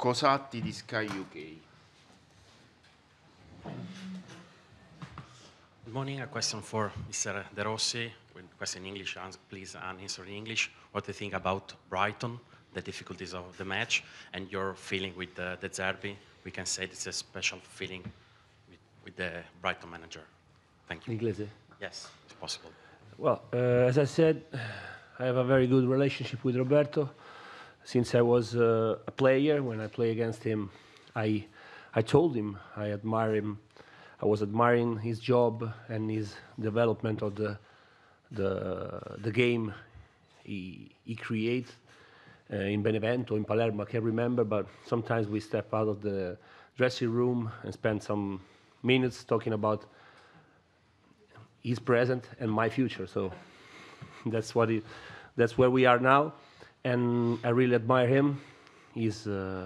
Cosatti di Sky UK. Good morning. A question for Mr. De Rossi. Question in English, please answer in English. What do you think about Brighton, the difficulties of the match, and your feeling with De Zerbi? We can say it's a special feeling with the Brighton manager. Thank you. Inglese? Yes, it's possible. Well, as I said, I have a very good relationship with Roberto. Since I was a player, when I play against him, I told him I admire him. I was admiring his job and his development of the game he creates in Benevento, in Palermo. I can't remember, but sometimes we step out of the dressing room and spend some minutes talking about his present and my future. So that's where we are now, and I really admire him. His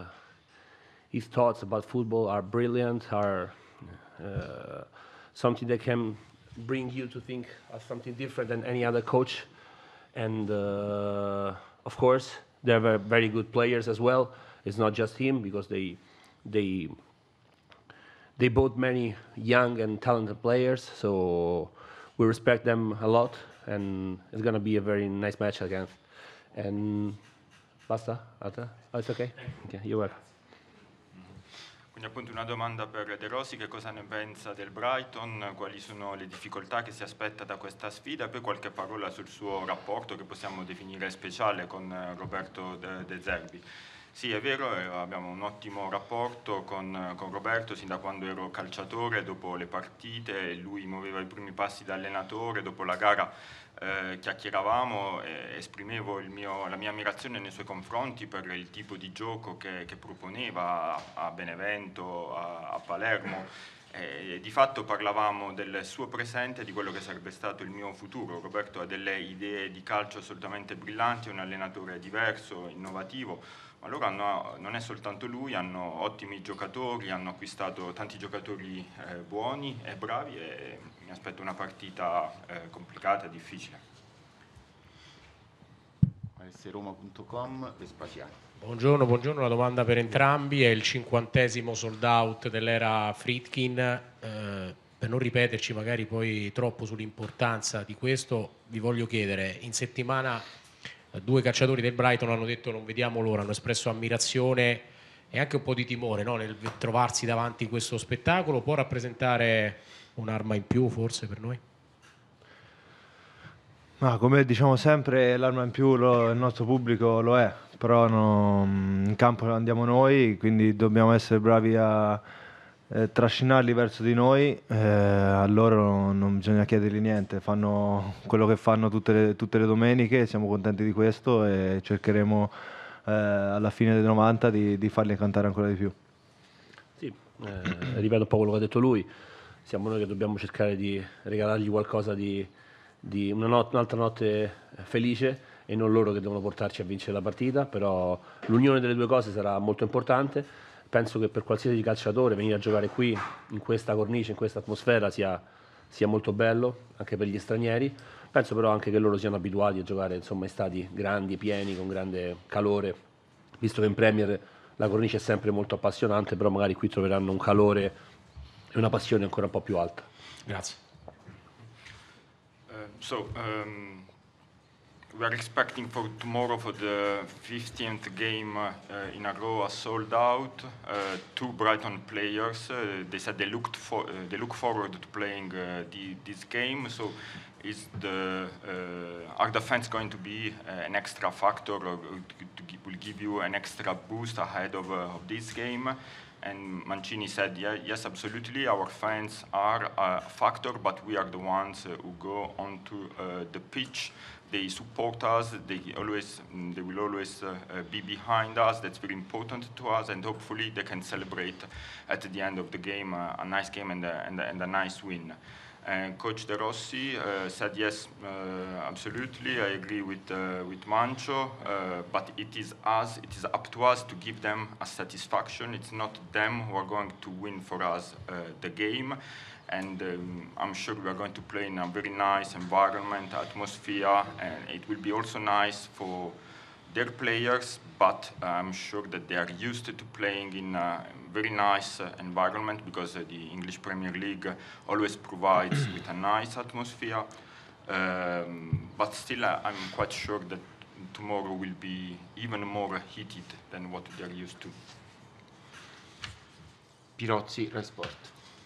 thoughts about football are brilliant, are something that can bring you to think of something different than any other coach. And of course, there were very good players as well. It's not just him, because they bought many young and talented players. So we respect them a lot, and it's going to be a very nice match again. And basta? Oh, it's okay? Okay, you're welcome. Quindi appunto una domanda per De Rossi: che cosa ne pensa del Brighton, quali sono le difficoltà che si aspetta da questa sfida, e poi qualche parola sul suo rapporto, che possiamo definire speciale, con Roberto De Zerbi. Sì, è vero, abbiamo un ottimo rapporto con Roberto sin da quando ero calciatore. Dopo le partite lui muoveva i primi passi da allenatore, dopo la gara chiacchieravamo, esprimevo la mia ammirazione nei suoi confronti per il tipo di gioco che proponeva a Benevento, a Palermo, e di fatto parlavamo del suo presente e di quello che sarebbe stato il mio futuro. Roberto ha delle idee di calcio assolutamente brillanti, è un allenatore diverso, innovativo, ma loro non è soltanto lui, hanno ottimi giocatori, hanno acquistato tanti giocatori buoni e bravi, e mi aspetto una partita complicata e difficile. Roma.com, Vespasiano. Buongiorno, la domanda per entrambi. È il 50° sold out dell'era Friedkin. Per non ripeterci magari poi troppo sull'importanza di questo, vi voglio chiedere: in settimana due calciatori del Brighton hanno detto non vediamo l'ora, hanno espresso ammirazione e anche un po' di timore, no, nel trovarsi davanti a questo spettacolo. Può rappresentare un'arma in più forse per noi? Ma come diciamo sempre, l'arma in più il nostro pubblico lo è, però in campo andiamo noi, quindi dobbiamo essere bravi a trascinarli verso di noi. A loro non bisogna chiedergli niente, fanno quello che fanno tutte le domeniche, siamo contenti di questo e cercheremo alla fine dei 90 di farli cantare ancora di più. Sì, ripeto un po' quello che ha detto lui. Siamo noi che dobbiamo cercare di regalargli qualcosa di un'altra notte felice, e non loro che devono portarci a vincere la partita. Però l'unione delle due cose sarà molto importante. Penso che per qualsiasi calciatore venire a giocare qui, in questa cornice, in questa atmosfera, sia molto bello, anche per gli stranieri. Penso però anche che loro siano abituati a giocare, insomma, in stadi grandi, pieni, con grande calore, visto che in Premier la cornice è sempre molto appassionante, però magari qui troveranno un calore e una passione ancora un po' più alta. Grazie. We are expecting for tomorrow, for the 15th game in a row, a sold out. Two Brighton players, they said they look forward to playing this game. So are the fans going to be an extra factor, or will give you an extra boost ahead of this game? And Mancini said, yes, absolutely, our fans are a factor, but we are the ones who go onto the pitch. They support us, they will always be behind us. That's very important to us, and hopefully they can celebrate at the end of the game a nice game and a nice win. And Coach De Rossi said, yes, absolutely, I agree with Mancho, but it is up to us to give them a satisfaction. It's not them who are going to win for us the game. And I'm sure we are going to play in a very nice environment, atmosphere, and it will be also nice for their players, but I'm sure that they are used to playing in a very nice environment, because the English Premier League always provides with a nice atmosphere. But still, I'm quite sure that tomorrow will be even more heated than what they're used to. Pirozzi, Rai Sport.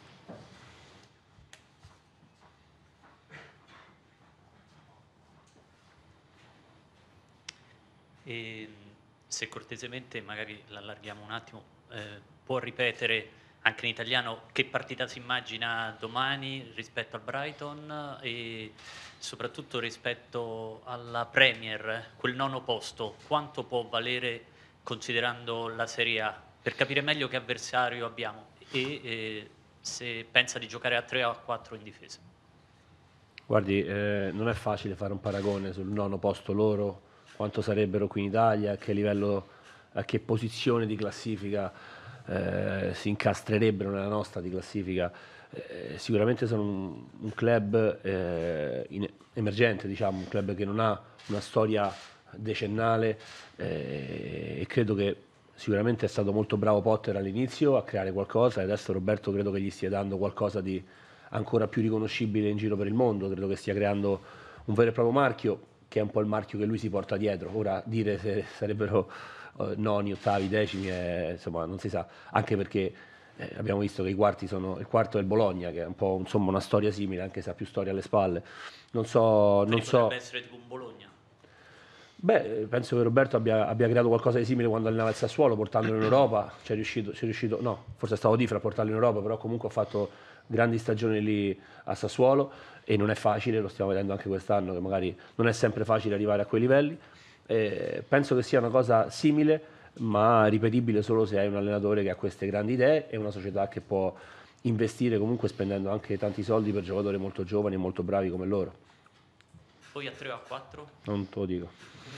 E se cortesemente magari l'allarghiamo un attimo, può ripetere anche in italiano che partita si immagina domani rispetto al Brighton e soprattutto rispetto alla Premier, quel nono posto, quanto può valere considerando la Serie A, per capire meglio che avversario abbiamo e se pensa di giocare a 3 o a 4 in difesa. Guardi, non è facile fare un paragone sul nono posto loro, quanto sarebbero qui in Italia, a che livello, a che posizione di classifica si incastrerebbero nella nostra di classifica. Sicuramente sono un club emergente, diciamo, un club che non ha una storia decennale e credo che sicuramente è stato molto bravo Potter all'inizio a creare qualcosa e adesso Roberto credo che gli stia dando qualcosa di ancora più riconoscibile in giro per il mondo, credo che stia creando un vero e proprio marchio, che è un po' il marchio che lui si porta dietro. Ora dire se sarebbero noni, ottavi, decimi, insomma non si sa, anche perché abbiamo visto che i quarti sono, il quarto è il Bologna, che è un po' insomma una storia simile, anche se ha più storia alle spalle. Non so. Potrebbe essere tipo un Bologna. Beh, penso che Roberto abbia creato qualcosa di simile quando allenava il Sassuolo, portandolo in Europa. Ci è riuscito, no, forse è stato Difra a portarlo in Europa, però comunque ha fatto grandi stagioni lì a Sassuolo e non è facile, lo stiamo vedendo anche quest'anno, che magari non è sempre facile arrivare a quei livelli. Penso che sia una cosa simile, ma ripetibile solo se hai un allenatore che ha queste grandi idee e una società che può investire comunque spendendo anche tanti soldi per giocatori molto giovani e molto bravi come loro. Poi a 3 o a 4? Non te lo dico.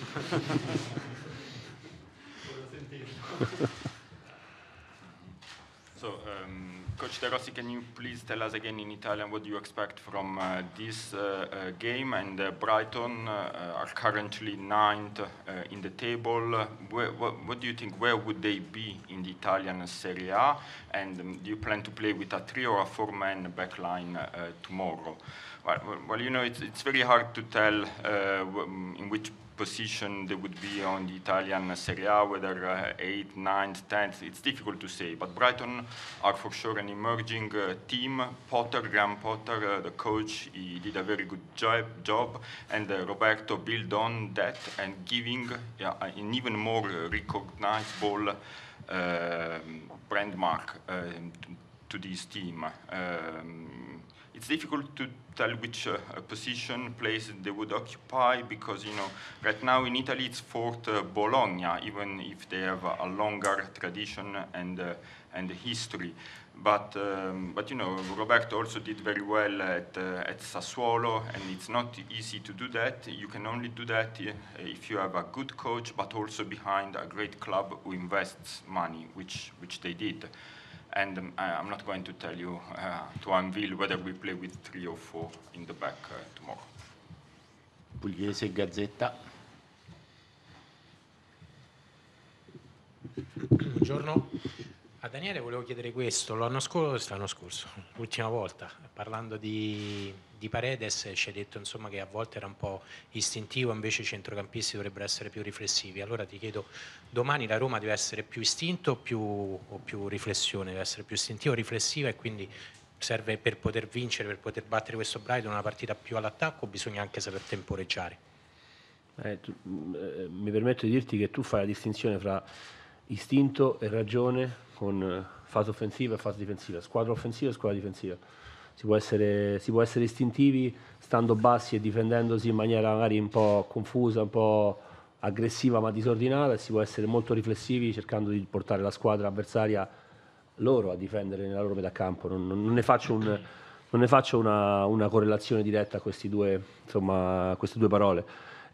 So, Coach De Rossi, can you please tell us again in Italian what you expect from this game? And Brighton are currently 9th in the table. What do you think, where would they be in the Italian Serie A? And do you plan to play with a 3 or a 4-man backline tomorrow? Well, you know, it's very hard to tell in which position they would be on the Italian Serie A, whether 8th, 9th, 10th, it's difficult to say. But Brighton are for sure an emerging team. Graham Potter, the coach, he did a very good job, and Roberto built on that and giving an even more recognizable brand mark to this team. It's difficult to tell which position, place they would occupy, because, you know, right now in Italy it's 4th Bologna, even if they have a longer tradition and history. But you know, Roberto also did very well at Sassuolo, and it's not easy to do that. You can only do that if you have a good coach, but also behind a great club who invests money, which they did. And I'm not going to tell you to unveil whether we play with 3 or 4 in the back tomorrow. Pugliese, Gazzetta. Buongiorno. A Daniele volevo chiedere questo. L'anno scorso, l'ultima volta, parlando di Paredes, ci hai detto insomma che a volte era un po' istintivo, invece i centrocampisti dovrebbero essere più riflessivi. Allora ti chiedo, domani la Roma deve essere più istinto o più riflessione? Deve essere più istintiva o riflessiva, e quindi serve per poter vincere, per poter battere questo Brighton, una partita più all'attacco, o bisogna anche saper temporeggiare? Mi permetto di dirti che tu fai la distinzione fra istinto e ragione con fase offensiva e fase difensiva, squadra offensiva e squadra difensiva. Si può essere istintivi stando bassi e difendendosi in maniera magari un po' confusa, un po' aggressiva ma disordinata, e si può essere molto riflessivi cercando di portare la squadra avversaria loro a difendere nella loro metà campo. Non ne faccio una correlazione diretta a queste due parole.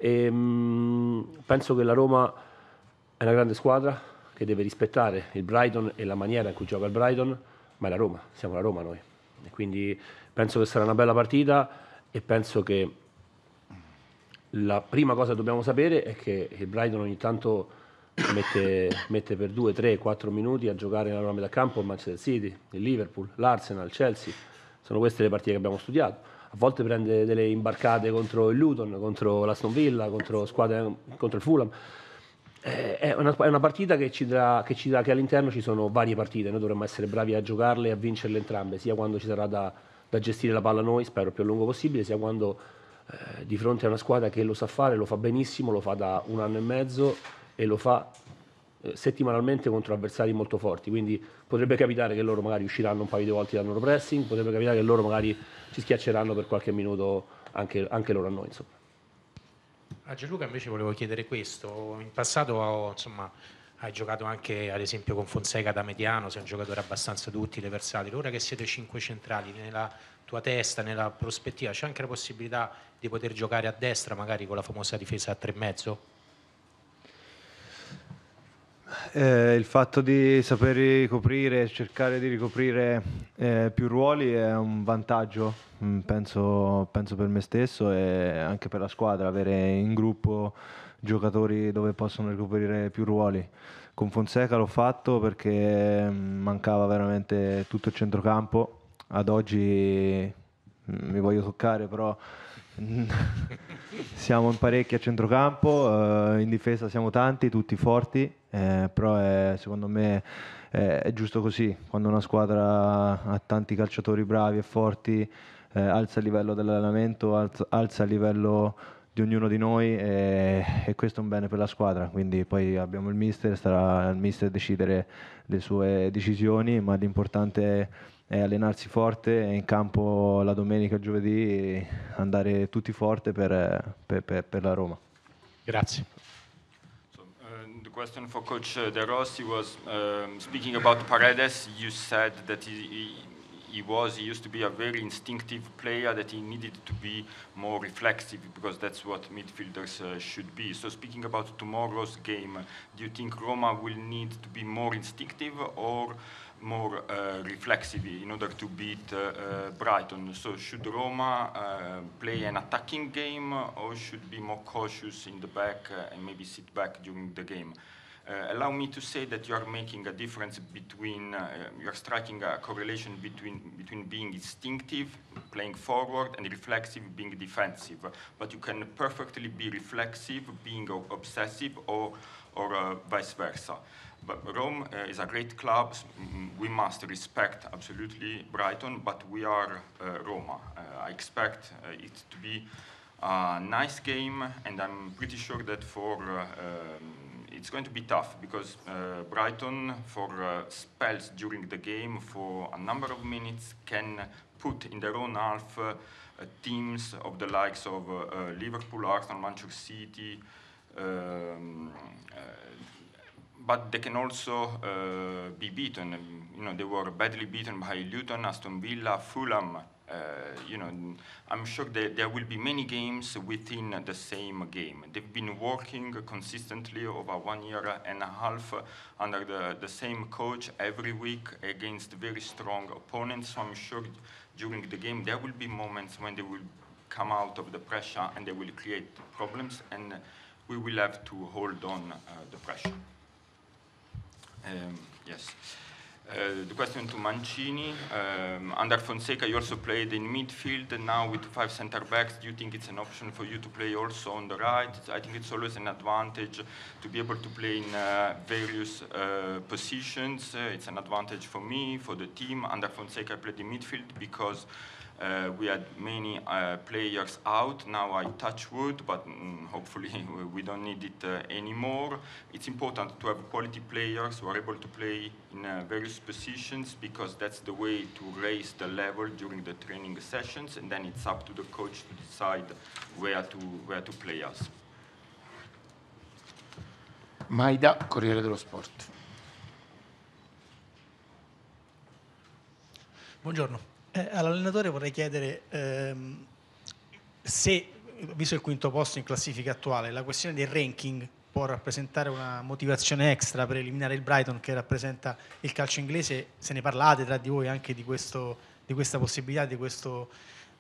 Penso che la Roma è una grande squadra che deve rispettare il Brighton e la maniera in cui gioca il Brighton, ma è la Roma, siamo la Roma noi. E quindi penso che sarà una bella partita e penso che La prima cosa che dobbiamo sapere è che il Brighton ogni tanto mette per 2, 3, 4 minuti a giocare nella metà campo il Manchester City, il Liverpool, l'Arsenal, il Chelsea. Sono queste le partite che abbiamo studiato. A volte prende delle imbarcate contro il Luton, contro l'Aston Villa, contro il Fulham. È una partita che ci dirà che all'interno ci sono varie partite. Noi dovremmo essere bravi a giocarle e a vincerle entrambe, sia quando ci sarà da gestire la palla noi, spero il più a lungo possibile, sia quando di fronte a una squadra che lo sa fare, lo fa benissimo, lo fa da 1 anno e mezzo e lo fa settimanalmente contro avversari molto forti. Quindi potrebbe capitare che loro magari usciranno un paio di volte dal loro pressing, potrebbe capitare che loro magari ci schiacceranno per qualche minuto anche loro a noi, insomma. A Gianluca invece volevo chiedere questo: in passato insomma, hai giocato anche ad esempio con Fonseca da mediano, sei un giocatore abbastanza duttile, versatile. Ora che siete 5 centrali, nella tua testa, nella prospettiva, c'è anche la possibilità di poter giocare a destra magari con la famosa difesa a 3,5? Il fatto di saper ricoprire, cercare di ricoprire più ruoli è un vantaggio, penso per me stesso e anche per la squadra, avere in gruppo giocatori dove possono ricoprire più ruoli. Con Fonseca l'ho fatto perché mancava veramente tutto il centrocampo. Ad oggi mi voglio toccare, però siamo in parecchi a centrocampo, in difesa siamo tanti, tutti forti, però secondo me è giusto così. Quando una squadra ha tanti calciatori bravi e forti, alza il livello dell'allenamento, alza il livello di ognuno di noi e questo è un bene per la squadra. Quindi poi abbiamo il mister, starà al mister decidere le sue decisioni, ma l'importante è allenarsi forte e in campo la domenica e giovedì andare tutti forte per la Roma. Grazie. So, the question for Coach De Rossi was speaking about Paredes. You said that he used to be a very instinctive player, that he needed to be more reflexive because that's what midfielders should be. So speaking about tomorrow's game, do you think Roma will need to be more instinctive or more reflexive in order to beat Brighton? So should Roma play an attacking game or should be more cautious in the back and maybe sit back during the game? Allow me to say that you are making a difference between, you are striking a correlation between being instinctive, playing forward, and reflexive, being defensive. But you can perfectly be reflexive, being obsessive, or vice versa. But Rome is a great club. We must respect absolutely Brighton, but we are Roma. I expect it to be a nice game, and I'm pretty sure that it's going to be tough because Brighton, for spells during the game, for a number of minutes, can put in their own half teams of the likes of Liverpool, Arsenal, Manchester City, but they can also be beaten. You know, they were badly beaten by Luton, Aston Villa, Fulham. You know, I'm sure there will be many games within the same game. They've been working consistently over 1 year and a half under the same coach every week against very strong opponents. So I'm sure during the game there will be moments when they will come out of the pressure and they will create problems, and we will have to hold on the pressure. Yes. The question to Mancini. Under Fonseca, you also played in midfield. Now with 5 center backs, do you think it's an option for you to play also on the right? I think it's always an advantage to be able to play in various positions. It's an advantage for me, for the team. Under Fonseca, I played in midfield because we had many players out. Now I touch wood, but hopefully we don't need it anymore. It's important to have quality players who are able to play in various positions because that's the way to raise the level during the training sessions, and then it's up to the coach to decide where to play us. Maida, Corriere dello Sport. Buongiorno. All'allenatore vorrei chiedere se, visto il quinto posto in classifica attuale, la questione del ranking può rappresentare una motivazione extra per eliminare il Brighton che rappresenta il calcio inglese. Se ne parlate tra di voi anche di questa possibilità, di questo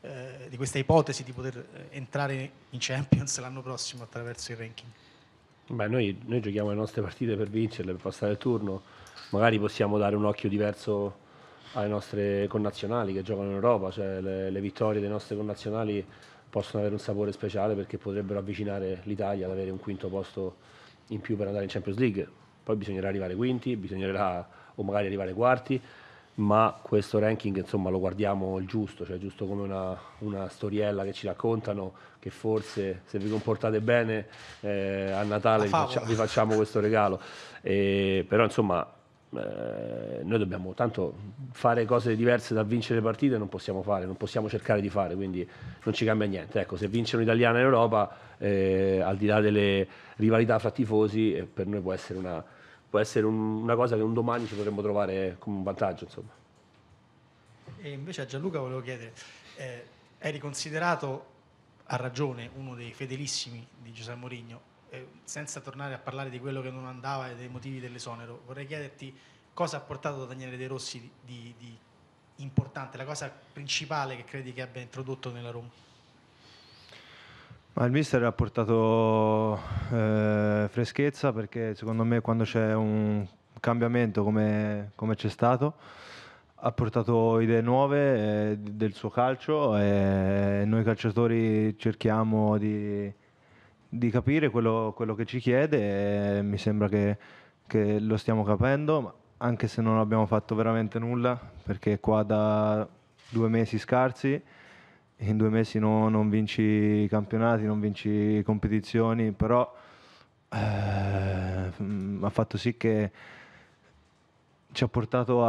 questa ipotesi di poter entrare in Champions l'anno prossimo attraverso il ranking? Beh, noi giochiamo le nostre partite per vincerle, per passare il turno. Magari possiamo dare un occhio diverso alle nostre connazionali che giocano in Europa, cioè le vittorie dei nostri connazionali possono avere un sapore speciale perché potrebbero avvicinare l'Italia ad avere un quinto posto in più per andare in Champions League. Poi bisognerà arrivare quinti, bisognerà o magari arrivare quarti, ma questo ranking insomma lo guardiamo il giusto, cioè giusto come una storiella che ci raccontano che forse se vi comportate bene a Natale vi facciamo questo regalo. Però insomma noi dobbiamo tanto fare cose diverse da vincere le partite, non possiamo fare, non possiamo cercare di fare, quindi non ci cambia niente. Ecco, se vince un'italiana in Europa, al di là delle rivalità fra tifosi, per noi può essere una cosa che un domani ci potremmo trovare come un vantaggio, insomma. E invece a Gianluca volevo chiedere, eri considerato a ragione uno dei fedelissimi di Giuseppe Mourinho, senza tornare a parlare di quello che non andava e dei motivi dell'esonero, vorrei chiederti cosa ha portato Daniele De Rossi di importante, la cosa principale che credi che abbia introdotto nella Roma? Ma il mister ha portato freschezza, perché secondo me quando c'è un cambiamento come c'è stato ha portato idee nuove del suo calcio, e noi calciatori cerchiamo di capire quello che ci chiede, e mi sembra che lo stiamo capendo, anche se non abbiamo fatto veramente nulla, perché qua da 2 mesi scarsi, in 2 mesi non vinci i campionati, non vinci competizioni, però ha fatto sì che ci ha portato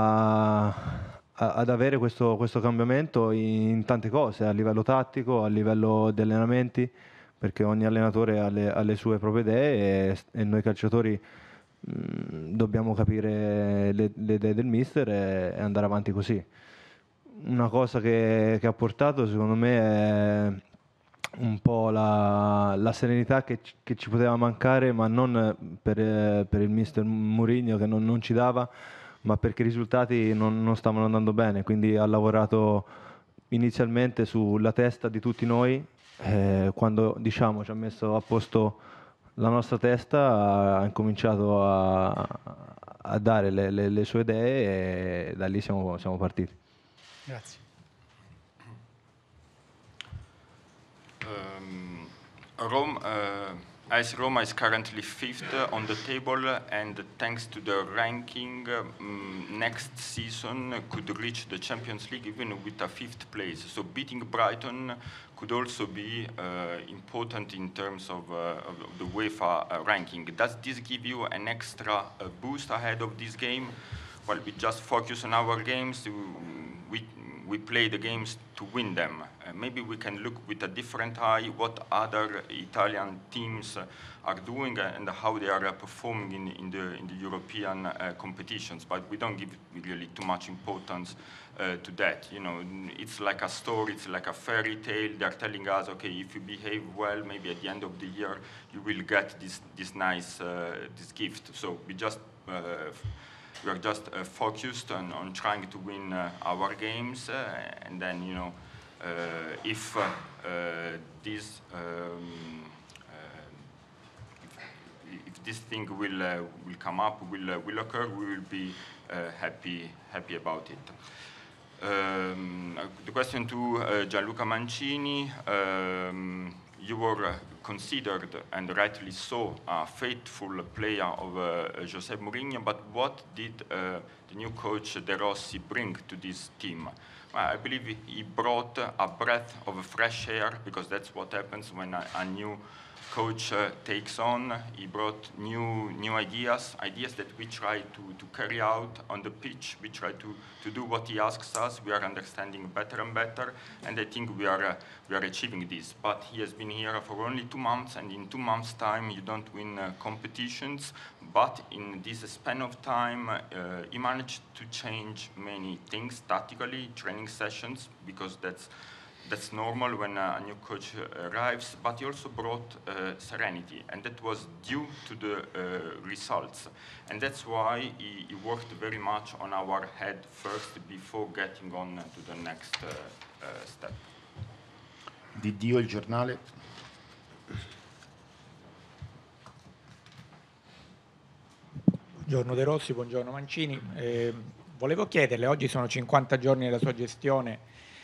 ad avere questo cambiamento in tante cose, a livello tattico, a livello di allenamenti, perché ogni allenatore ha le sue proprie idee, e noi calciatori dobbiamo capire le idee del mister e andare avanti così. Una cosa che ha portato secondo me è un po' la serenità che ci poteva mancare, ma non per il mister Mourinho che non ci dava, ma perché i risultati non stavano andando bene, quindi ha lavorato inizialmente sulla testa di tutti noi, quando diciamo ci ha messo a posto la nostra testa, ha incominciato a dare le sue idee, e da lì siamo partiti. Grazie. As Roma is currently 5th on the table, and thanks to the ranking, next season could reach the Champions League even with a 5th place. So beating Brighton could also be important in terms of the UEFA ranking. Does this give you an extra boost ahead of this game? Well, we just focus on our games. We play the games to win them. Maybe we can look with a different eye what other Italian teams are doing and how they are performing in the European competitions. But we don't give really too much importance to that. You know, it's like a story, it's like a fairy tale. They're telling us, okay, if you behave well, maybe at the end of the year you will get this nice this gift. So we are just focused on trying to win our games, and then, you know, if this thing will come up, will occur, we will be happy about it. The question to Gianluca Mancini. You were considered, and rightly so, a faithful player of José Mourinho, but what did the new coach De Rossi bring to this team? I believe he brought a breath of fresh air, because that's what happens when a new coach takes on. He brought new ideas that we try to carry out on the pitch. We try to do what he asks us. We are understanding better and better, and I think we are achieving this. But he has been here for only 2 months, and in 2 months' time you don't win competitions. But in this span of time, he managed to change many things tactically, training sessions, because that's normal when a new coach arrives, but he also brought serenity, and that was due to the results. And that's why he worked very much on our head first before getting on to the next step. Di Dio il giornale. Buongiorno De Rossi, buongiorno Mancini. Volevo chiederle, oggi sono 50 giorni della sua gestione,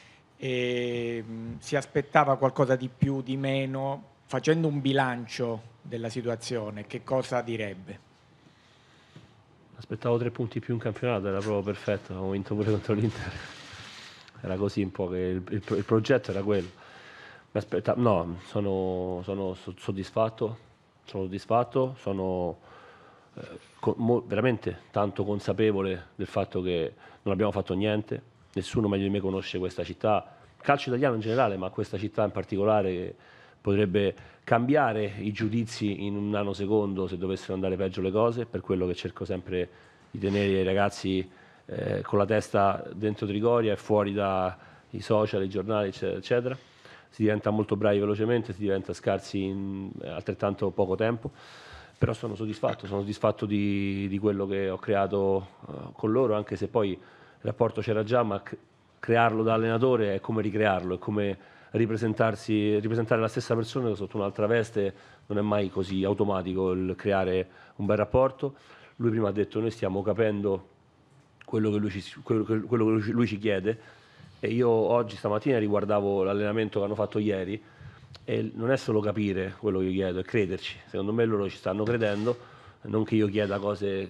si aspettava qualcosa di più, di meno? Facendo un bilancio della situazione, che cosa direbbe? Aspettavo 3 punti più in campionato, era proprio perfetto, avevo vinto pure contro l'Inter. Era così un po' che il progetto era quello. No, sono soddisfatto, sono veramente tanto consapevole del fatto che non abbiamo fatto niente, nessuno meglio di me conosce questa città, il calcio italiano in generale, ma questa città in particolare, che potrebbe cambiare i giudizi in un nanosecondo se dovessero andare peggio le cose, per quello che cerco sempre di tenere i ragazzi con la testa dentro Trigoria e fuori dai social, i giornali, eccetera, eccetera. Si diventa molto bravi velocemente, si diventa scarsi in altrettanto poco tempo, però sono soddisfatto di quello che ho creato con loro, anche se poi il rapporto c'era già, ma crearlo da allenatore è come ricrearlo, è come ripresentare la stessa persona sotto un'altra veste, non è mai così automatico il creare un bel rapporto. Lui prima ha detto: noi stiamo capendo quello che lui ci chiede, e io oggi stamattina riguardavo l'allenamento che hanno fatto ieri, e non è solo capire quello che io chiedo, è crederci. Secondo me loro ci stanno credendo, non che io chieda cose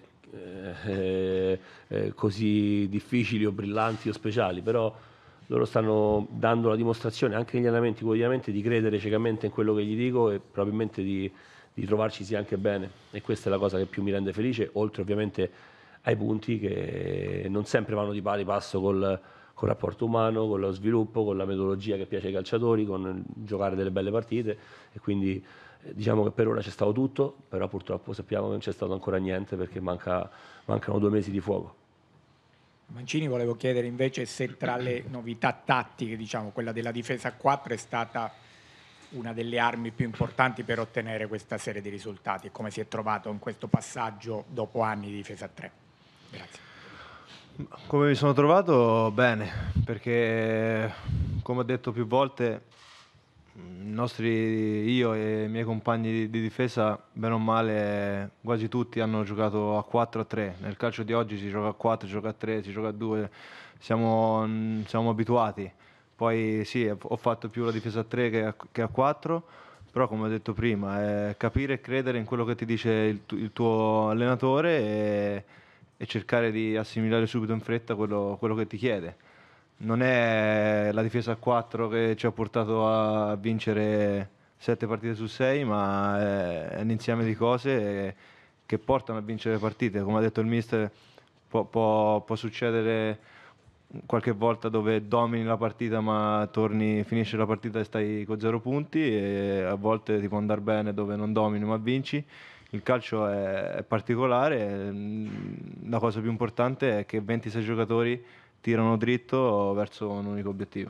così difficili o brillanti o speciali, però loro stanno dando la dimostrazione anche negli allenamenti quotidianamente di credere ciecamente in quello che gli dico, e probabilmente di trovarci anche bene, e questa è la cosa che più mi rende felice, oltre ovviamente ai punti che non sempre vanno di pari passo col rapporto umano, con lo sviluppo, con la metodologia che piace ai calciatori, con il giocare delle belle partite, e quindi diciamo che per ora c'è stato tutto, però purtroppo sappiamo che non c'è stato ancora niente, perché mancano 2 mesi di fuoco. Mancini, volevo chiedere invece se tra le novità tattiche, diciamo, quella della difesa a 4 è stata una delle armi più importanti per ottenere questa serie di risultati, e come si è trovato in questo passaggio dopo anni di difesa a 3. Grazie. Come mi sono trovato? Bene, perché come ho detto più volte, io e i miei compagni di difesa, bene o male, quasi tutti hanno giocato a 4-3. Nel calcio di oggi si gioca a 4, si gioca a 3, si gioca a 2, siamo abituati. Poi sì, ho fatto più la difesa a 3 che a 4, però come ho detto prima, è capire e credere in quello che ti dice il tuo allenatore, e cercare di assimilare subito in fretta quello che ti chiede. Non è la difesa a 4 che ci ha portato a vincere 7 partite su 6, ma è un insieme di cose che portano a vincere partite. Come ha detto il mister, può succedere qualche volta dove domini la partita ma finisce la partita e stai con 0 punti, e a volte ti può andare bene dove non domini ma vinci. Il calcio è particolare, la cosa più importante è che 26 giocatori tirano dritto verso un unico obiettivo.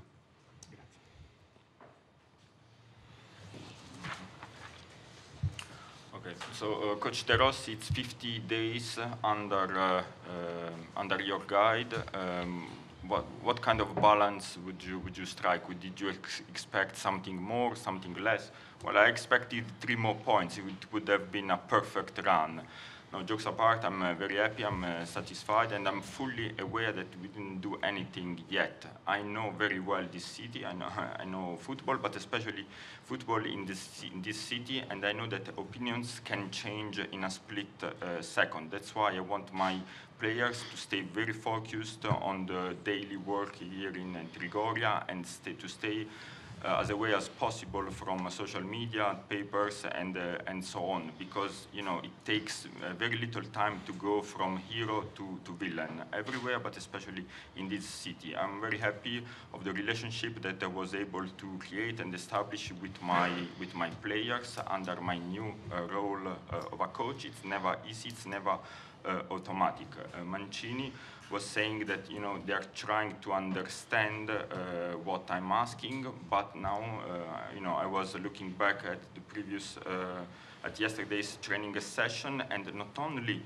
Okay, so Coach De Rossi, it's 50 days under your guide. What kind of balance would you strike? Did you expect something more, something less? Well, I expected 3 more points. It would have been a perfect run. No, jokes apart, I'm very happy, I'm satisfied, and I'm fully aware that we didn't do anything yet. I know very well this city, I know football, but especially football in this city, and I know that opinions can change in a split second. That's why I want my players to stay very focused on the daily work here in Trigoria, and to stay as away as possible from social media, papers, and so on, because it takes very little time to go from hero to villain everywhere, but especially in this city. I'm very happy of the relationship that I was able to create and establish with my players under my new role of a coach. It's never easy, it's never automatic. Mancini was saying that they are trying to understand what I'm asking, but now I was looking back at the previous at yesterday's training session, and not only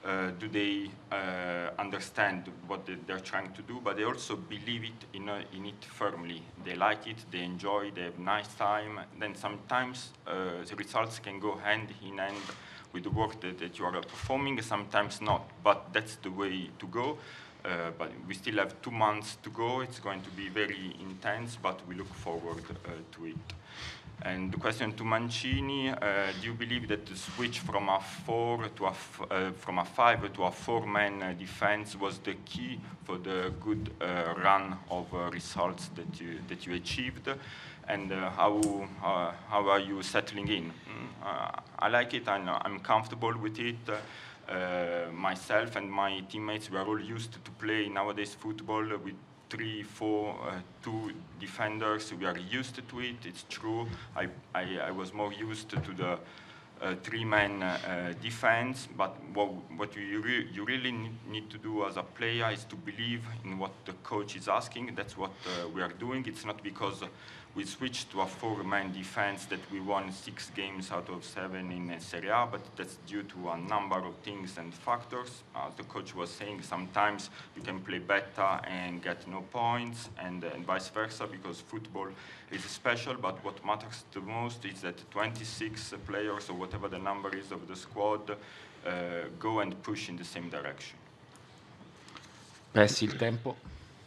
do they understand what they're trying to do, but they also believe in it firmly. They like it, they enjoy, they have nice time. Then sometimes the results can go hand in hand with the work that you are performing, sometimes not, but that's the way to go. But we still have 2 months to go. It's going to be very intense, but we look forward to it. And the question to Mancini: do you believe that the switch from a 5 to a 4-man defense was the key for the good run of results that you achieved? And how are you settling in? I like it. I'm comfortable with it. Myself and my teammates, we are all used to play nowadays football with 3, 4, 2 defenders. We are used to it. It's true. I was more used to the 3-man defense, but what you really need to do as a player is to believe in what the coach is asking. That's what we are doing. It's not because we switched to a 4-man defense that we won 6 games out of 7 in Serie A, but that's due to a number of things and factors. As the coach was saying, sometimes you can play better and get no points, and vice versa, because football is special, but what matters the most is that 26 players, or whatever the number is of the squad, go and push in the same direction. Pessi il tempo.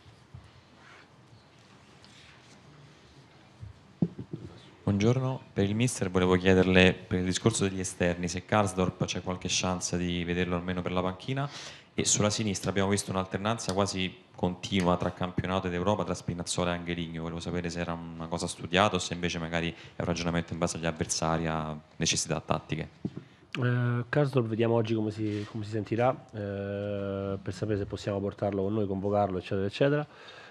Buongiorno, per il mister volevo chiederle, per il discorso degli esterni, se Karsdorp c'è qualche chance di vederlo almeno per la panchina, e sulla sinistra abbiamo visto un'alternanza quasi continua tra campionato ed Europa, tra Spinazzola e Angeligno. Volevo sapere se era una cosa studiata o se invece magari è un ragionamento in base agli avversari, a necessità tattiche. Karsdorp vediamo oggi come si sentirà, per sapere se possiamo portarlo con noi, convocarlo, eccetera, eccetera.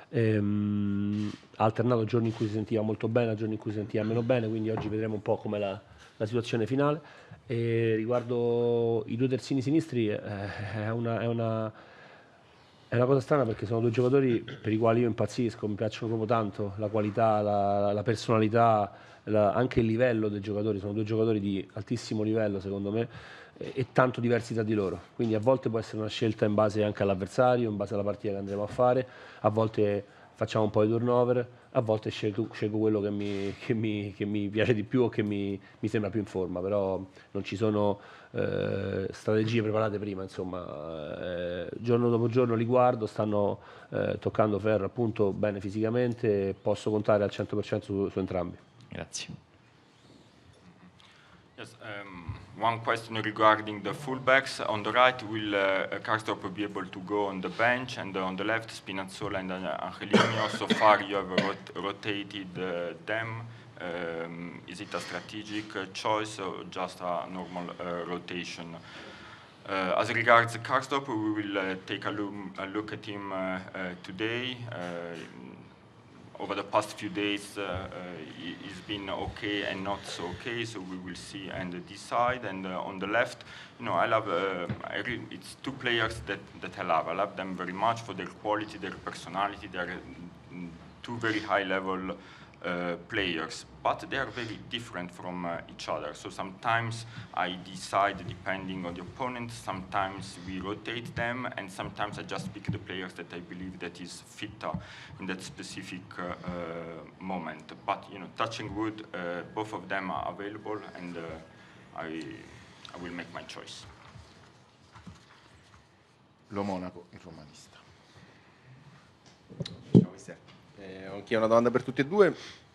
Ha alternato giorni in cui si sentiva molto bene, giorni in cui si sentiva meno bene, quindi oggi vedremo un po' com'è la situazione finale. E riguardo i 2 terzini sinistri è una cosa strana, perché sono 2 giocatori per i quali io impazzisco, mi piacciono proprio tanto, la qualità, la personalità, anche il livello dei giocatori. Sono 2 giocatori di altissimo livello secondo me, e tanto diversi tra di loro, quindi a volte può essere una scelta in base anche all'avversario, in base alla partita che andremo a fare. A volte facciamo un po' di turnover, a volte scelgo quello che mi piace di più o che mi sembra più in forma, però non ci sono strategie preparate prima, insomma. Giorno dopo giorno li guardo, stanno toccando ferro appunto bene fisicamente, posso contare al 100% su entrambi. Grazie. Yes, one question regarding the fullbacks. On the right, will Karsdorp be able to go on the bench, and on the left, Spinazzola and Angeligno? So far, you have rotated them. Is it a strategic choice or just a normal rotation? As regards Karsdorp, we will take a look at him today. Over the past few days, he's been okay and not so okay, so we will see and decide. And on the left, I love. It's 2 players that I love. I love them very much for their quality, their personality. They are 2 very high-level players, but they are very different from each other. So sometimes I decide depending on the opponent, sometimes we rotate them, and sometimes I just pick the players that I believe that is fitter in that specific moment. But touching wood, both of them are available, and I will make my choice. Lo Monaco, il romanista. Ciao mister. Ho anch'io una domanda per tutti e 2.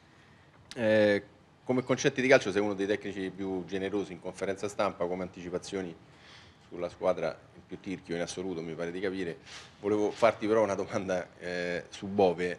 Come concetti di calcio sei uno dei tecnici più generosi in conferenza stampa, come anticipazioni sulla squadra il più tirchio in assoluto, mi pare di capire. Volevo farti però una domanda su Bove,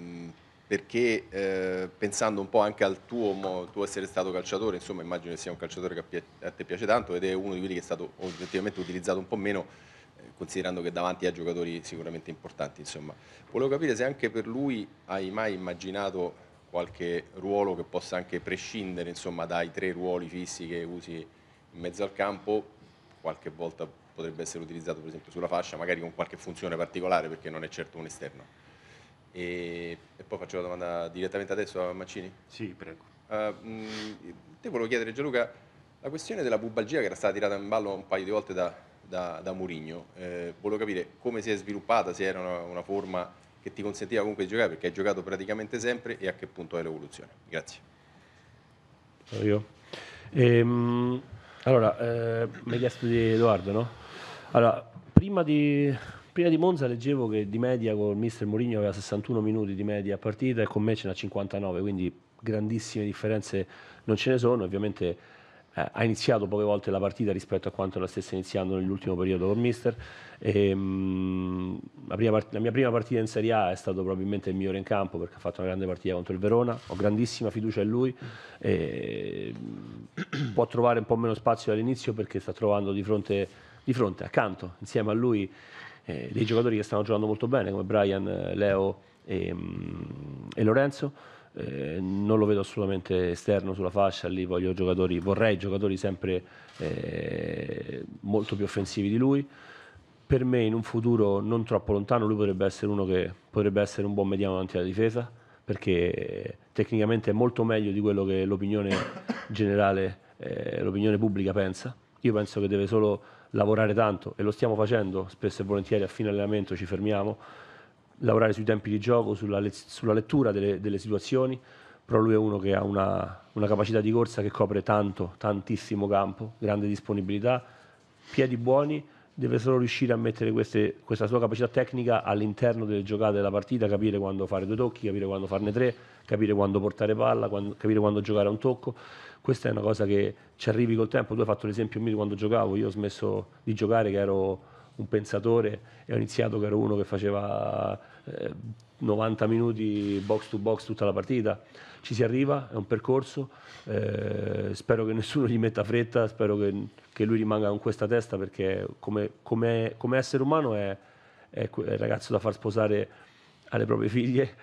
perché pensando un po' anche al tuo essere stato calciatore, insomma immagino che sia un calciatore che a te piace tanto, ed è uno di quelli che è stato oggettivamente utilizzato un po' meno, considerando che davanti ha giocatori sicuramente importanti, insomma. Volevo capire se anche per lui hai mai immaginato qualche ruolo che possa anche prescindere, insomma, dai 3 ruoli fissi che usi in mezzo al campo. Qualche volta potrebbe essere utilizzato per esempio sulla fascia, magari con qualche funzione particolare, perché non è certo un esterno. E poi faccio la domanda direttamente adesso a Mancini. Sì, prego. Te volevo chiedere, Gianluca, la questione della pubalgia che era stata tirata in ballo un paio di volte da da Mourinho. Volevo capire come si è sviluppata, se era una forma che ti consentiva comunque di giocare, perché hai giocato praticamente sempre, e a che punto è l'evoluzione. Grazie. Io. Allora, mi hai chiesto di Edoardo, no? Allora, prima di Monza leggevo che di media con il mister Mourinho aveva 61 minuti di media a partita e con me ce n'ha 59, quindi grandissime differenze non ce ne sono. Ovviamente ha iniziato poche volte la partita rispetto a quanto la stesse iniziando nell'ultimo periodo con il mister. La mia prima partita in Serie A è stato probabilmente il migliore in campo, perché ha fatto una grande partita contro il Verona, ho grandissima fiducia in lui. Può trovare un po' meno spazio all'inizio perché sta trovando di fronte, accanto, insieme a lui, dei giocatori che stanno giocando molto bene come Brian, Leo e Lorenzo. Non lo vedo assolutamente esterno sulla fascia, lì vorrei giocatori sempre molto più offensivi di lui. Per me in un futuro non troppo lontano lui potrebbe essere uno che potrebbe essere un buon mediano davanti alla difesa, perché tecnicamente è molto meglio di quello che l'opinione generale, l'opinione pubblica pensa. Io penso che deve solo lavorare tanto, e lo stiamo facendo spesso e volentieri. A fine allenamento ci fermiamo, lavorare sui tempi di gioco, sulla lettura delle situazioni, però lui è uno che ha una capacità di corsa che copre tantissimo campo, grande disponibilità, piedi buoni. Deve solo riuscire a mettere questa sua capacità tecnica all'interno delle giocate della partita, capire quando fare 2 tocchi, capire quando farne 3, capire quando portare palla, capire quando giocare a un tocco. Questa è una cosa che ci arrivi col tempo. Tu hai fatto l'esempio mio di quando giocavo. Io ho smesso di giocare che ero un pensatore e ho iniziato che ero uno che faceva 90 minuti box to box tutta la partita. Ci si arriva, è un percorso, spero che nessuno gli metta fretta, spero che lui rimanga con questa testa, perché come essere umano è il ragazzo da far sposare alle proprie figlie,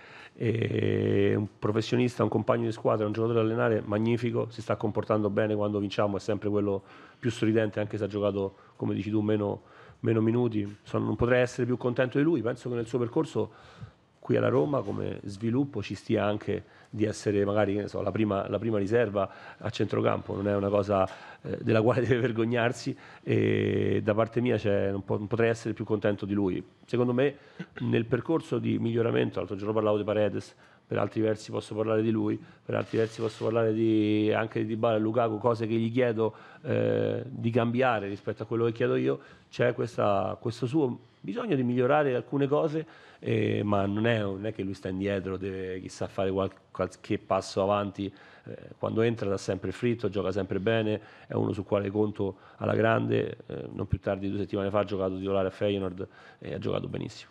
è un professionista, un compagno di squadra, un giocatore da allenare magnifico, si sta comportando bene. Quando vinciamo è sempre quello più sorridente, anche se ha giocato, come dici tu, meno minuti. Non potrei essere più contento di lui. Penso che nel suo percorso qui alla Roma come sviluppo ci stia anche di essere magari, che ne so, la prima riserva a centrocampo. Non è una cosa della quale deve vergognarsi, e da parte mia non potrei essere più contento di lui. Secondo me nel percorso di miglioramento, l'altro giorno parlavo di Paredes, per altri versi posso parlare di lui, per altri versi posso parlare anche di Dybala e Lukaku, cose che gli chiedo di cambiare rispetto a quello che chiedo io. C'è questo suo bisogno di migliorare alcune cose, ma non è che lui sta indietro, deve chissà fare qualche passo avanti. Quando entra dà sempre il fritto, gioca sempre bene, è uno su quale conto alla grande. Non più tardi di 2 settimane fa ha giocato titolare a Feyenoord e ha giocato benissimo.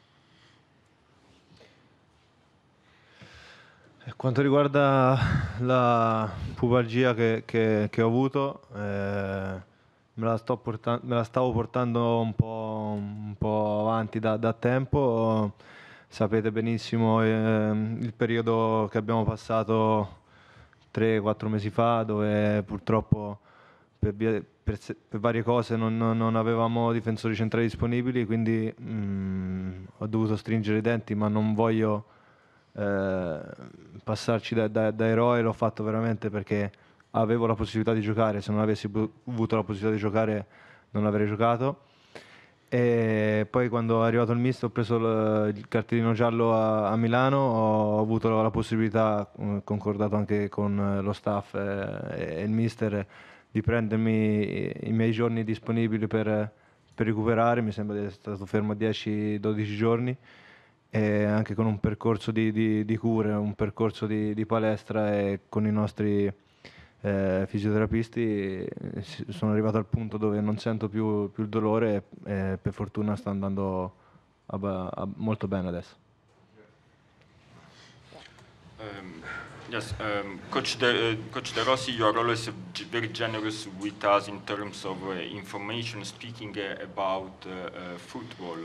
Per quanto riguarda la pubalgia che ho avuto, me la stavo portando un po' avanti da tempo. Sapete benissimo il periodo che abbiamo passato 3-4 mesi fa, dove purtroppo per varie cose non avevamo difensori centrali disponibili, quindi ho dovuto stringere i denti, ma non voglio passarci da eroe. L'ho fatto veramente perché avevo la possibilità di giocare. Se non avessi avuto la possibilità di giocare non avrei giocato. E poi quando è arrivato il mister, ho preso il cartellino giallo a Milano, ho avuto la possibilità, concordato anche con lo staff e il mister, di prendermi i miei giorni disponibili per recuperare. Mi sembra di essere stato fermo 10-12 giorni, e anche con un percorso di cure, un percorso di palestra, e con i nostri fisioterapisti sono arrivato al punto dove non sento più il dolore, e per fortuna sta andando molto bene adesso. Yes, Coach De Rossi, you are always very generous with us in terms of information, speaking about football.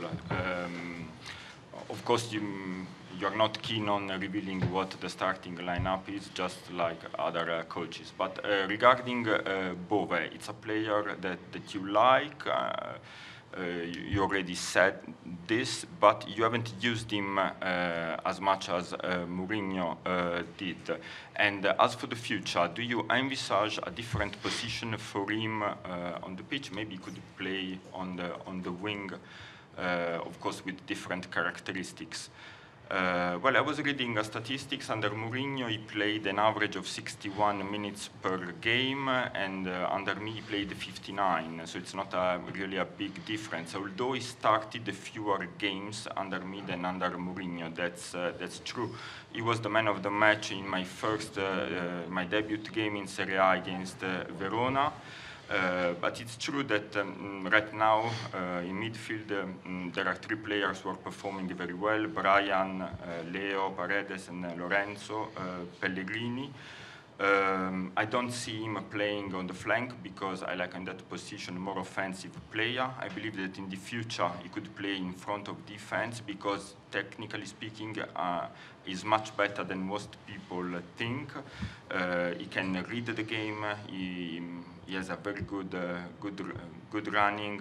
Of course, you're not keen on revealing what the starting lineup is, just like other coaches. But regarding Bove, it's a player that you like. You already said this, but you haven't used him as much as Mourinho did. And as for the future, do you envisage a different position for him on the pitch? Maybe he could play on the wing, of course, with different characteristics. Well, I was reading statistics under Mourinho. He played an average of 61 minutes per game, and under me he played 59. So it's not really a big difference. Although he started fewer games under me than under Mourinho, that's true. He was the man of the match in my my debut game in Serie A against Verona. But it's true that right now in midfield there are 3 players who are performing very well: Brian, Leo, Paredes, and Lorenzo Pellegrini. I don't see him playing on the flank because I like in that position more offensive player. I believe that in the future he could play in front of defense because technically speaking he's much better than most people think. He can read the game. He has a very good running.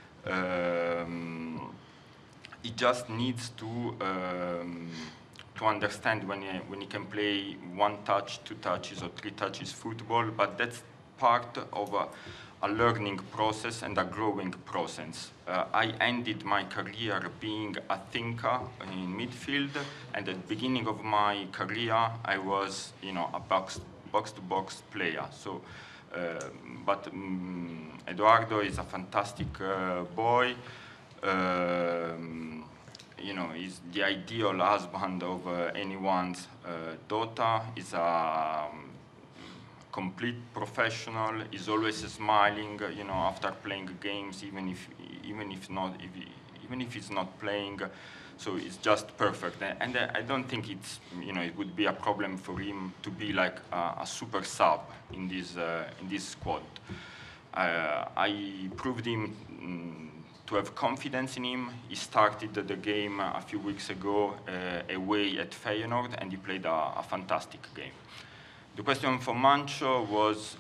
He just needs to understand when he can play 1 touch, 2 touches, or 3 touches football. But that's part of a learning process and a growing process. I ended my career being a thinker in midfield, and at the beginning of my career, I was, a box-to-box player. So. But Edoardo is a fantastic boy. He's the ideal husband of anyone's daughter. He's a complete professional. He's always smiling, after playing games, even if he's not playing. So it's just perfect, and I don't think it would be a problem for him to be like a super sub in this squad. I proved him to have confidence in him. He started the game a few weeks ago away at Feyenoord, and he played a fantastic game. The question for Mancho was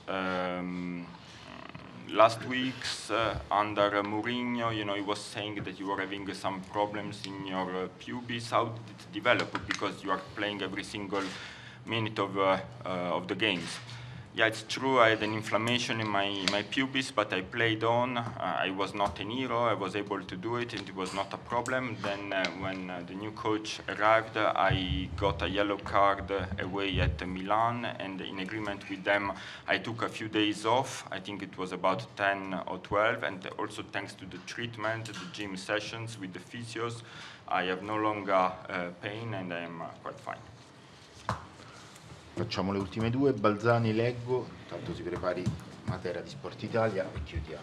last week's under Mourinho, he was saying that you were having some problems in your pubis. How did it develop? Because you are playing every single minute of the games. Yeah, it's true. I had an inflammation in my pubis, but I played on. I was not an hero. I was able to do it, and it was not a problem. Then when the new coach arrived, I got a yellow card away at Milan, and in agreement with them, I took a few days off. I think it was about 10 or 12, and also thanks to the treatment, the gym sessions with the physios, I have no longer pain, and I am quite fine. Facciamo le ultime 2, Balzani leggo, tanto si prepari Matera di Sport Italia e chiudiamo.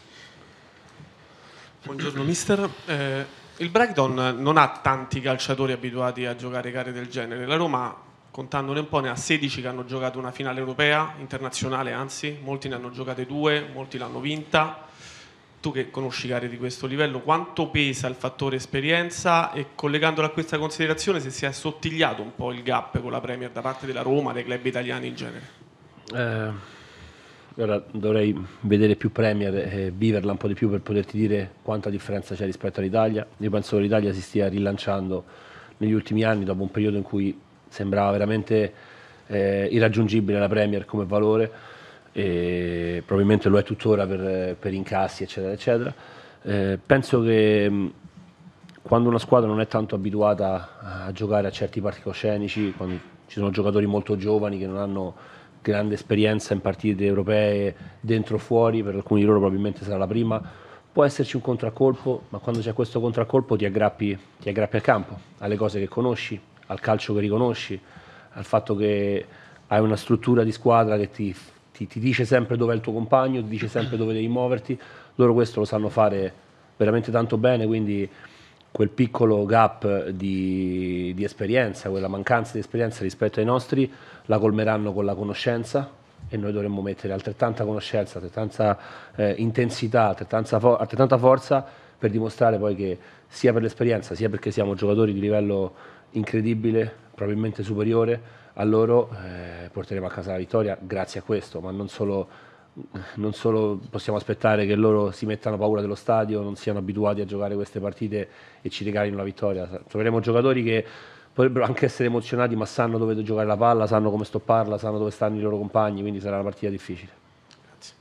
Buongiorno mister, il Brighton non ha tanti calciatori abituati a giocare gare del genere. La Roma, contandone un po', ne ha 16 che hanno giocato una finale europea, internazionale anzi, molti ne hanno giocate 2, molti l'hanno vinta. Tu che conosci gare di questo livello, quanto pesa il fattore esperienza, e collegandolo a questa considerazione, se si è assottigliato un po' il gap con la Premier da parte della Roma, dei club italiani in genere? Ora dovrei vedere più Premier e viverla un po' di più per poterti dire quanta differenza c'è rispetto all'Italia. Io penso che l'Italia si stia rilanciando negli ultimi anni, dopo un periodo in cui sembrava veramente irraggiungibile la Premier come valore, e probabilmente lo è tuttora per incassi eccetera eccetera. Penso che quando una squadra non è tanto abituata a giocare a certi palcoscenici, quando ci sono giocatori molto giovani che non hanno grande esperienza in partite europee dentro o fuori, per alcuni di loro probabilmente sarà la prima, può esserci un contraccolpo, ma quando c'è questo contraccolpo ti aggrappi al campo, alle cose che conosci, al calcio che riconosci, al fatto che hai una struttura di squadra che ti dice sempre dove è il tuo compagno, ti dice sempre dove devi muoverti. Loro questo lo sanno fare veramente tanto bene, quindi quel piccolo gap di esperienza, quella mancanza di esperienza rispetto ai nostri, la colmeranno con la conoscenza, e noi dovremmo mettere altrettanta conoscenza, altrettanta intensità, altrettanta forza per dimostrare poi che sia per l'esperienza, sia perché siamo giocatori di livello incredibile, probabilmente superiore a loro, porteremo a casa la vittoria grazie a questo, ma non solo non solo possiamo aspettare che loro si mettano paura dello stadio, non siano abituati a giocare queste partite e ci regalino la vittoria. Troveremo giocatori che potrebbero anche essere emozionati, ma sanno dove giocare la palla, sanno come stopparla, sanno dove stanno i loro compagni, quindi sarà una partita difficile. Grazie.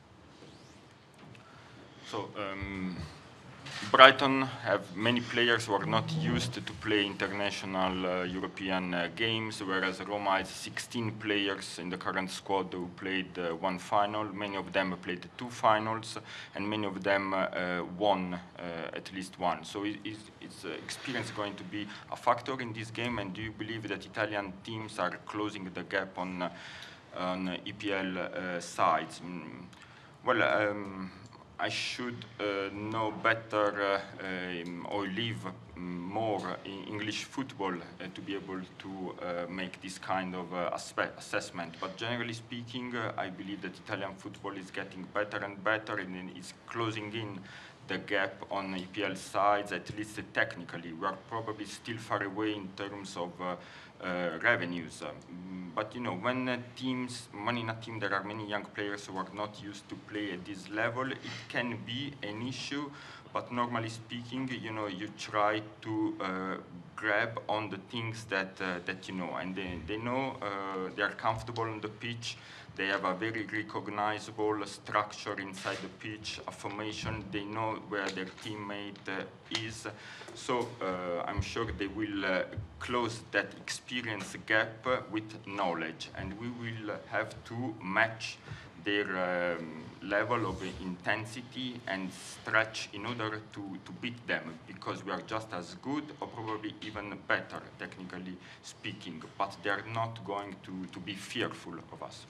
So, Brighton have many players who are not used to play international European games, whereas Roma has 16 players in the current squad who played one final. Many of them played 2 finals, and many of them won at least one. So is experience going to be a factor in this game, and do you believe that Italian teams are closing the gap on EPL sides? Well, I should know better or live more in English football to be able to make this kind of assessment. But generally speaking, I believe that Italian football is getting better and better, and is closing in the gap on EPL sides, at least technically. We are probably still far away in terms of revenues. But you know, when in a team there are many young players who are not used to play at this level, it can be an issue. But normally speaking, you know, you try to grab on the things that you know, and they know they are comfortable on the pitch. They have a very recognizable structure inside the pitch, a formation. They know where their teammate is. So I'm sure they will close that experience gap with knowledge, and we will have to match their level of intensity and stretch in order to beat them, because we are just as good or probably even better, technically speaking, but they are not going to be fearful of us.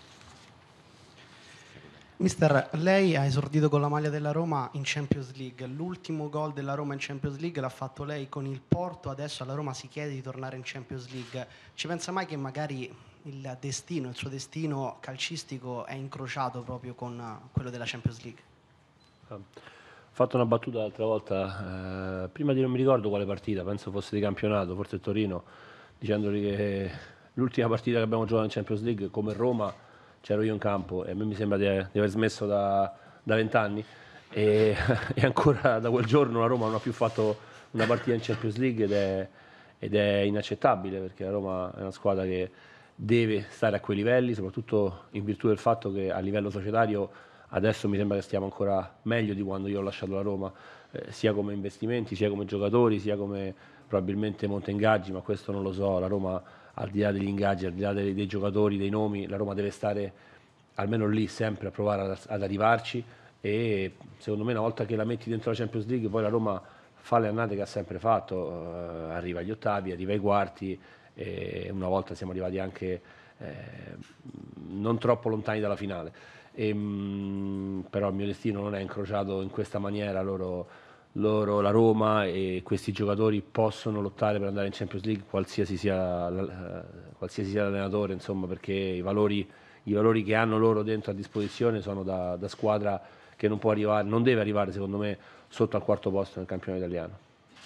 Mister, lei ha esordito con la maglia della Roma in Champions League. L'ultimo gol della Roma in Champions League l'ha fatto lei con il Porto, adesso alla Roma si chiede di tornare in Champions League. Ci pensa mai che magari il suo destino calcistico è incrociato proprio con quello della Champions League? Ho fatto una battuta l'altra volta, prima di non mi ricordo quale partita, penso fosse di campionato, forse Torino, dicendogli che l'ultima partita che abbiamo giocato in Champions League come Roma c'ero io in campo, e a me mi sembra di aver smesso da 20 anni, e ancora da quel giorno la Roma non ha più fatto una partita in Champions League, ed è inaccettabile, perché la Roma è una squadra che deve stare a quei livelli, soprattutto in virtù del fatto che a livello societario adesso mi sembra che stiamo ancora meglio di quando io ho lasciato la Roma, sia come investimenti, sia come giocatori, sia come probabilmente monte ingaggi, ma questo non lo so. La Roma, al di là degli ingaggi, al di là dei giocatori, dei nomi, la Roma deve stare almeno lì sempre a provare ad arrivarci, e secondo me una volta che la metti dentro la Champions League poi la Roma fa le annate che ha sempre fatto, arriva agli ottavi, arriva ai quarti, e una volta siamo arrivati anche non troppo lontani dalla finale, però il mio destino non è incrociato in questa maniera. La Roma e questi giocatori possono lottare per andare in Champions League, qualsiasi sia l'allenatore, insomma, perché i valori che hanno loro dentro a disposizione sono da squadra che non deve arrivare secondo me sotto al quarto posto nel campionato italiano.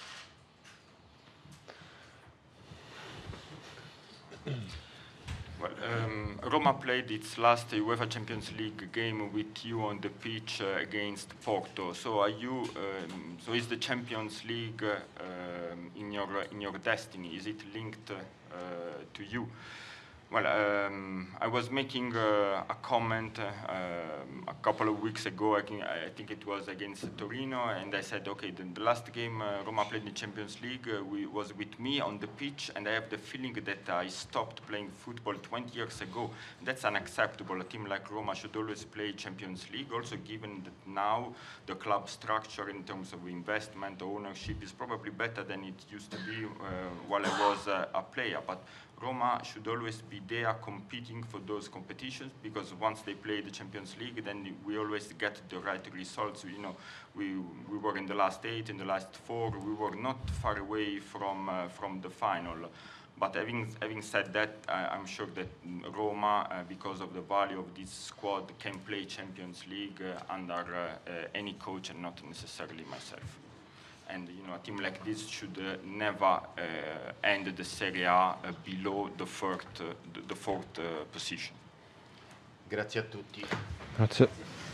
Well, Roma played its last UEFA Champions League game with you on the pitch against Porto. So are you? So is the Champions League in your destiny? Is it linked to you? Well, I was making a comment a couple of weeks ago. I think it was against Torino, and I said, okay, the last game Roma played in the Champions League was with me on the pitch, and I have the feeling that I stopped playing football 20 years ago. That's unacceptable. A team like Roma should always play Champions League, also given that now the club structure in terms of investment, ownership is probably better than it used to be while I was a player. But Roma should always be there competing for those competitions, because once they play the Champions League, then we always get the right results. You know, we were in the last 8, in the last 4. We were not far away from the final. But having said that, I'm sure that Roma, because of the value of this squad, can play Champions League under any coach and not necessarily myself. And you know, a team like this should never end the Serie A below the fourth position. Grazie a tutti. Grazie.